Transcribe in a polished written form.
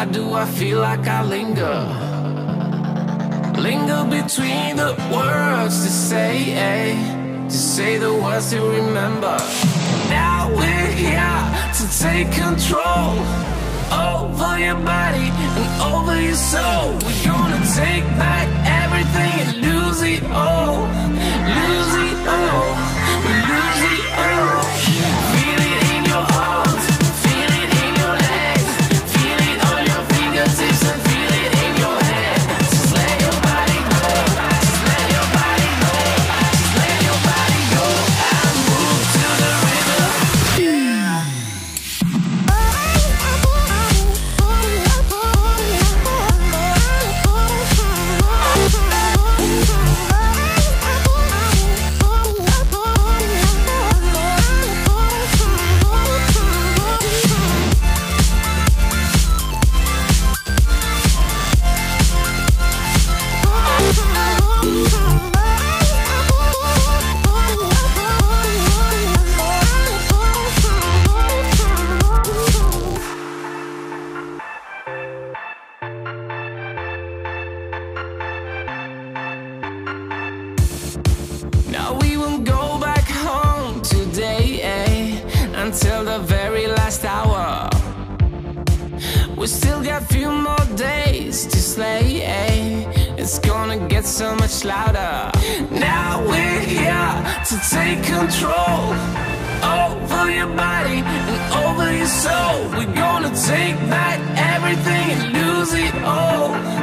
Why do I feel like I linger? Linger between the words to say the words to remember. Now we're here to take control over your body and over your soul. We're gonna take back everything and lose it all. Lose it all. We lose it all. Feel it in your arms, feel it in your legs, feel it on your fingertips and feel it in your head. Just let your body go, just let your body go, just let your body go and move to the rhythm. Now we won't go back home today, until the very last hour. We still got few more days to slay, It's gonna get so much louder. Now we're here to take control over your body and over your soul. We're gonna take back everything and lose it all.